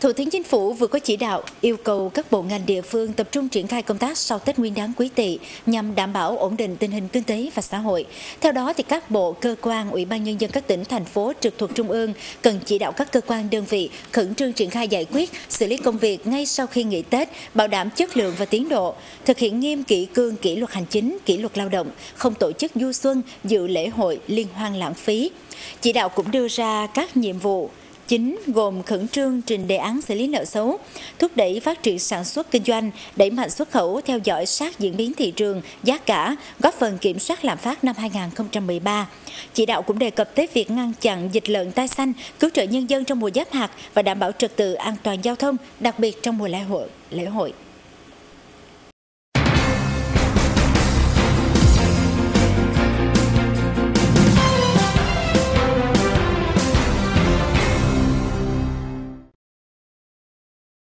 Thủ tướng Chính phủ vừa có chỉ đạo yêu cầu các bộ ngành địa phương tập trung triển khai công tác sau Tết Nguyên đán Quý Tỵ nhằm đảm bảo ổn định tình hình kinh tế và xã hội. Theo đó, các bộ, cơ quan, ủy ban nhân dân các tỉnh, thành phố trực thuộc Trung ương cần chỉ đạo các cơ quan đơn vị khẩn trương triển khai giải quyết, xử lý công việc ngay sau khi nghỉ Tết, bảo đảm chất lượng và tiến độ, thực hiện nghiêm kỷ cương kỷ luật hành chính, kỷ luật lao động, không tổ chức du xuân, dự lễ hội, liên hoan lãng phí. Chỉ đạo cũng đưa ra các nhiệm vụ chính gồm khẩn trương trình đề án xử lý nợ xấu, thúc đẩy phát triển sản xuất kinh doanh, đẩy mạnh xuất khẩu, theo dõi sát diễn biến thị trường, giá cả, góp phần kiểm soát lạm phát năm 2013. Chỉ đạo cũng đề cập tới việc ngăn chặn dịch lợn tai xanh, cứu trợ nhân dân trong mùa giáp hạt và đảm bảo trật tự an toàn giao thông, đặc biệt trong mùa lễ hội.